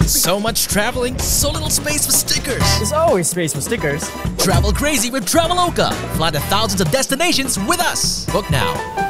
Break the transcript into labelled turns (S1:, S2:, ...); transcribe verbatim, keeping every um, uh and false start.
S1: So much traveling, so little space for stickers.
S2: There's always space for stickers.
S1: Travel crazy with Traveloka. Fly to thousands of destinations with us. Book now.